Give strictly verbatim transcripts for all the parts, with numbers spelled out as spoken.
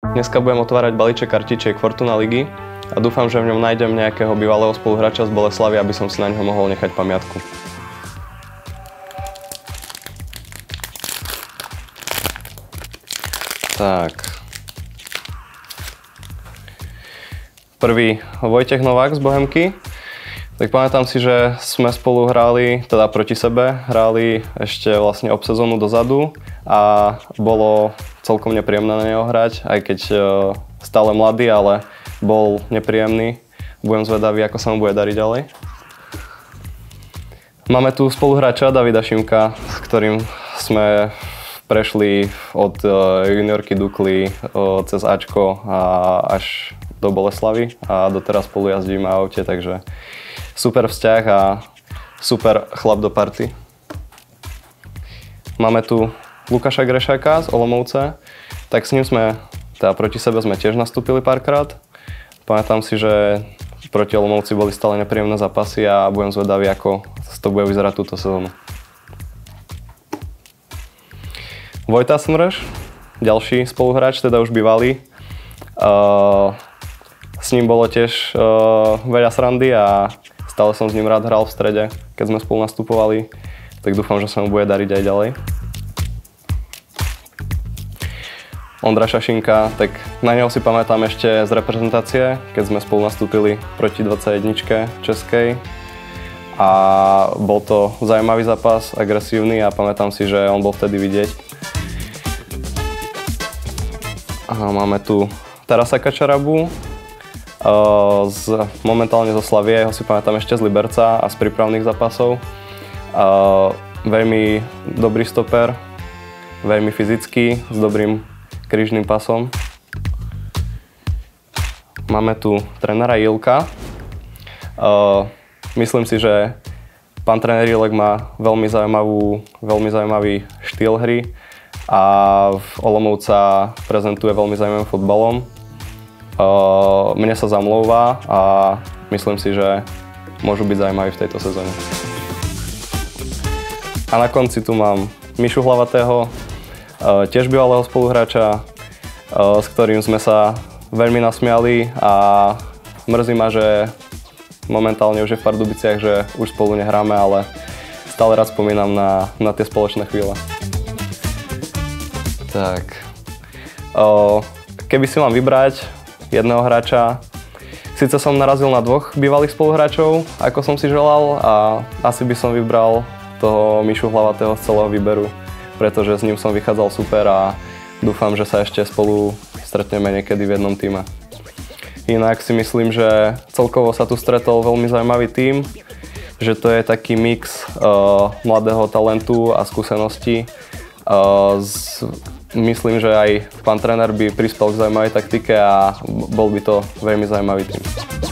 Dneska budem otvárať balíček kartičiek Fortuna ligy a dúfam, že v ňom nájdem nejakého bývalého spoluhráča z Boleslavy, aby som si na ňo mohol nechať pamiatku. Tak. Prvý Vojtech Novák z Bohemky. Tak pamätám si, že sme spolu hrali, teda proti sebe, hrali ešte vlastne ob sezónu dozadu a bolo celkom nepríjemné na neho hrať, aj keď stále mladý, ale bol nepríjemný. Budem zvedavý, ako sa mu bude dariť ďalej. Máme tu spoluhráča Davida Šimka, s ktorým sme prešli od juniorky Dukly cez Ačko a až do Boleslavy a doteraz spolu jazdíme v aute, takže super vzťah a super chlap do party. Máme tu Lukáša Grešáka z Olomouce, tak s ním sme, teda proti sebe sme tiež nastúpili párkrát. Pamätám si, že proti Olomouci boli stále nepríjemné zápasy a budem zvedavý, ako to bude vyzerať túto sezónu. Vojta Smrš, ďalší spoluhráč, teda už bývalý. Uh, s ním bolo tiež uh, veľa srandy a stále som s ním rád hral v strede, keď sme spolu nastupovali, tak dúfam, že sa mu bude dariť aj ďalej. Ondra Šašinka, tak na neho si pamätám ešte z reprezentácie, keď sme spolu nastúpili proti dvadsaťjedničke českej. A bol to zaujímavý zápas, agresívny a pamätám si, že on bol vtedy vidieť. A máme tu Tarasa Kačarabu, z, momentálne zo Slavie, ho si pamätám ešte z Liberca a z prípravných zápasov. Uh, veľmi dobrý stoper, veľmi fyzický, s dobrým krížnym pasom. Máme tu trénera Jilka. Uh, myslím si, že pán tréner Jilek má veľmi, zaujímavú, veľmi zaujímavý štýl hry a v Olomouca prezentuje veľmi zaujímavým futbalom. Uh, mne sa zamlouvá a myslím si, že môžu byť zaujímaví v tejto sezóne. A na konci tu mám Mišu Hlavatého, uh, tiež bývalého spoluhráča, uh, s ktorým sme sa veľmi nasmiali a mrzí ma, že momentálne už je v Pardubiciach, že už spolu nehráme, ale stále rád spomínam na, na tie spoločné chvíle. Tak. Uh, keby si mám vybrať jedného hráča. Sice som narazil na dvoch bývalých spoluhráčov, ako som si želal, a asi by som vybral toho Mišu Hlavatého z celého výberu, pretože s ním som vychádzal super a dúfam, že sa ešte spolu stretneme niekedy v jednom týme. Inak si myslím, že celkovo sa tu stretol veľmi zaujímavý tím, že to je taký mix uh, mladého talentu a skúseností. Uh, z, Myslím, že aj pán tréner by prispel k zaujímavej taktike a bol by to veľmi zaujímavý tým.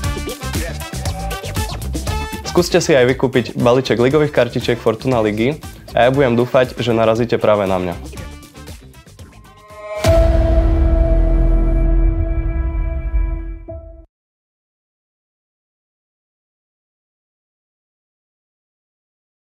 Skúste si aj vykúpiť balíček ligových kartičiek Fortuna ligy a ja budem dúfať, že narazíte práve na mňa.